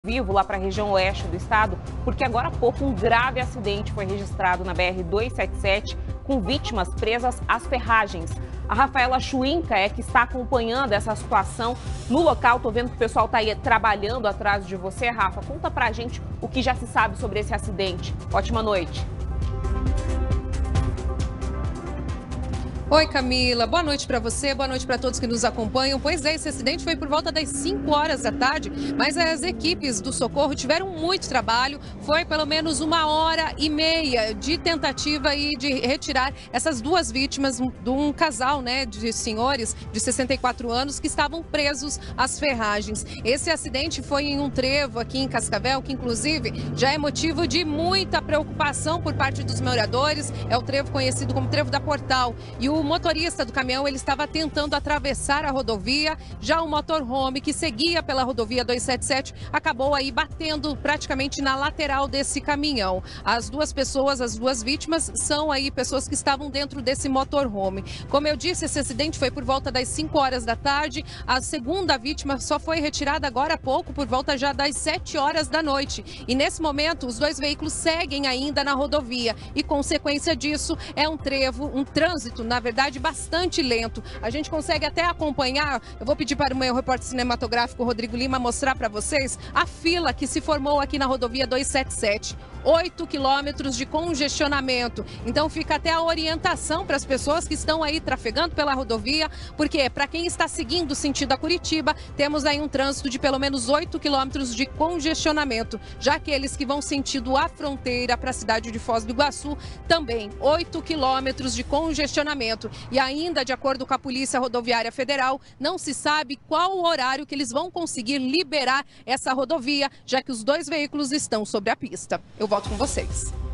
Vivo lá para a região oeste do estado, porque agora há pouco um grave acidente foi registrado na BR-277 com vítimas presas às ferragens. A Rafaela Chuinca é que está acompanhando essa situação no local. Tô vendo que o pessoal está aí trabalhando atrás de você, Rafa. Conta pra gente o que já se sabe sobre esse acidente. Ótima noite. Oi, Camila. Boa noite para você, boa noite para todos que nos acompanham. Pois é, esse acidente foi por volta das 5 horas da tarde, mas as equipes do socorro tiveram muito trabalho. Foi pelo menos 1h30 de tentativa e de retirar essas duas vítimas de um casal, de senhores de 64 anos que estavam presos às ferragens. Esse acidente foi em um trevo aqui em Cascavel, que inclusive já é motivo de muita preocupação por parte dos moradores. É o trevo conhecido como Trevo da Portal. E o motorista do caminhão ele estava tentando atravessar a rodovia, já o motorhome que seguia pela rodovia 277 acabou aí batendo praticamente na lateral desse caminhão. As duas pessoas, as duas vítimas, são aí pessoas que estavam dentro desse motorhome. Como eu disse, esse acidente foi por volta das 5 horas da tarde. A segunda vítima só foi retirada agora há pouco, por volta já das 7 horas da noite. E nesse momento, os dois veículos seguem ainda na rodovia. E consequência disso é um trevo, um trânsito, na verdade, bastante lento. A gente consegue até acompanhar, eu vou pedir para o meu repórter cinematográfico Rodrigo Lima mostrar para vocês a fila que se formou aqui na rodovia 277. 8 quilômetros de congestionamento. Então fica até a orientação para as pessoas que estão aí trafegando pela rodovia, porque para quem está seguindo o sentido a Curitiba, temos aí um trânsito de pelo menos 8 quilômetros de congestionamento. Já aqueles que vão sentido a fronteira para a cidade de Foz do Iguaçu, também 8 quilômetros de congestionamento. E ainda, de acordo com a Polícia Rodoviária Federal, não se sabe qual o horário que eles vão conseguir liberar essa rodovia, já que os dois veículos estão sobre a pista. Eu volto com vocês.